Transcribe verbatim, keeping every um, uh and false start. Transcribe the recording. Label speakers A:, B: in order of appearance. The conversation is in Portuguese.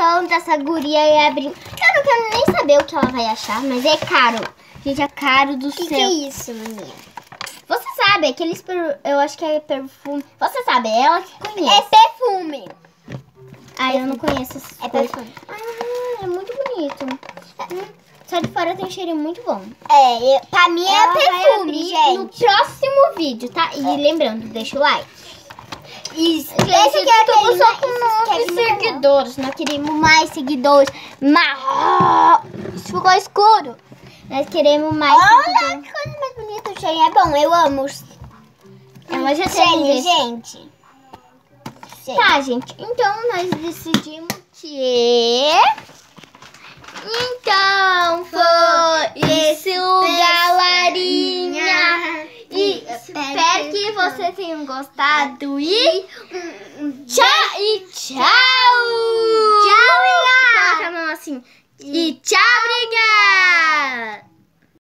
A: falando dessa guria e abrindo. Eu não quero nem saber o que ela vai achar, mas é caro. Gente, é caro do céu.
B: O que é isso, menina?
A: Você sabe, aqueles per... eu acho que é perfume. Você sabe, é ela que conhece.
B: É perfume.
A: Ah, eu não conheço essas
B: É
A: coisas.
B: perfume.
A: Ah, é muito bonito. Só de fora tem um cheirinho muito bom.
B: É, eu, pra mim
A: Ela
B: é
A: vai
B: perfume,
A: abrir
B: gente.
A: no próximo vídeo, tá? E lembrando, deixa o like.
B: Isso.
A: Gente,
B: Deixa que
A: estamos
B: eu
A: só com nove seguidores. Nós queremos mais seguidores. Mas... Isso ficou escuro. Nós queremos mais
B: Olha
A: seguidores.
B: que coisa mais bonita. O cheirinho é bom. Eu amo os
A: Ela já tem
B: cheirinho,
A: desse.
B: gente. Cheiro.
A: Tá, gente. Então, nós decidimos que... Então, foi esse o galerinha. E espero que vocês tenham gostado. E tchau! E tchau! Tchau, obrigada! Coloca a mão assim. E tchau, obrigada!